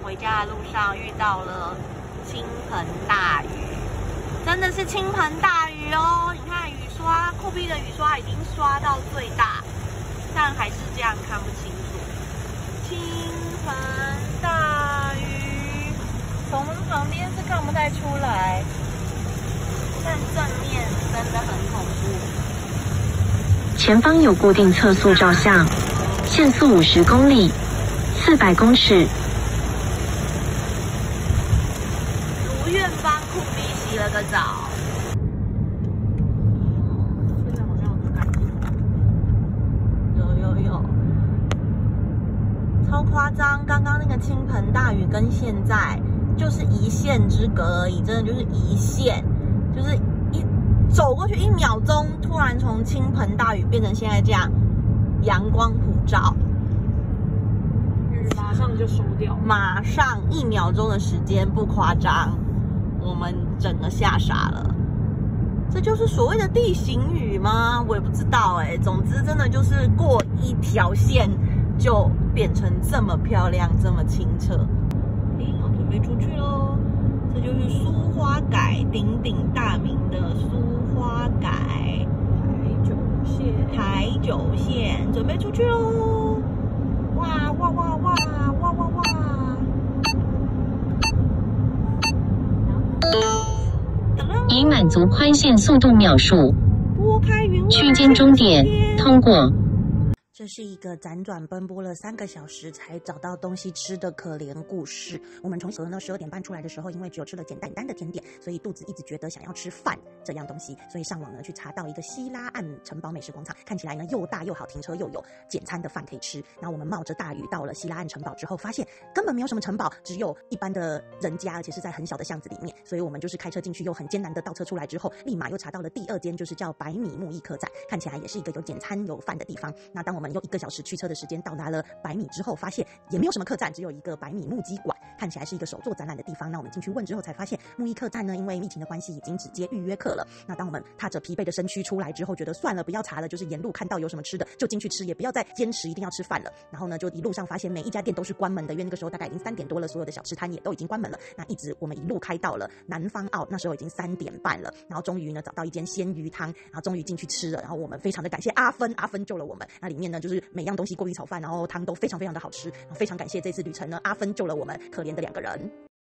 回家的路上遇到了倾盆大雨，真的是倾盆大雨哦！你看雨刷，酷比的雨刷已经刷到最大，但还是这样看不清楚。倾盆大雨，从旁边是看不太出来，但正面真的很恐怖。 前方有固定测速照相，限速50公里，400公尺。 如愿帮酷比洗了个澡。现在好像有感觉，有，超夸张！刚刚那个倾盆大雨跟现在就是一线之隔而已，真的就是一线，就是走过去1秒钟，突然从倾盆大雨变成现在这样阳光普照， 雨马上就收掉， 马上1秒钟的时间，不夸张，我们整个吓傻了。这就是所谓的地形雨吗？我也不知道哎。总之，真的就是过一条线就变成这么漂亮，这么清澈。我准备出去喽。这就是苏花改鼎鼎大名的苏花改台九线，准备出去喽！哇哇哇哇哇哇哇！ 已满足宽限速度秒数， 拨开云雾， 区间终点通过。 这是一个辗转奔波了3个小时才找到东西吃的可怜故事。我们从12点半出来的时候，因为只有吃了简单的甜点，所以肚子一直觉得想要吃饭这样东西，所以上网呢去查到一个希拉岸城堡美食广场，看起来呢又大又好，停车又有简餐的饭可以吃。然后我们冒着大雨到了希拉岸城堡之后，发现根本没有什么城堡，只有一般的人家，而且是在很小的巷子里面。所以我们就是开车进去，又很艰难的倒车出来之后，立马又查到了第2间，就是叫百米木艺客栈，看起来也是一个有简餐有饭的地方。那当我们用1个小时驱车的时间到达了百米之后，发现也没有什么客栈，只有一个百米木屐馆，看起来是一个手作展览的地方。那我们进去问之后才发现，木艺客栈呢，因为疫情的关系已经只接预约客了。那当我们踏着疲惫的身躯出来之后，觉得算了，不要查了，就是沿路看到有什么吃的就进去吃，也不要再坚持一定要吃饭了。然后呢，就一路上发现每一家店都是关门的，因为那个时候大概已经3点多了，所有的小吃摊也都已经关门了。那我们一路开到了南方澳，那时候已经3点半了。然后终于呢找到一间鲜鱼汤，然后终于进去吃了。然后我们非常的感谢阿芬救了我们。那里面呢就是每样东西过鱼炒饭，然后汤都非常的好吃。非常感谢这次旅程呢，阿芬救了我们可怜的2个人。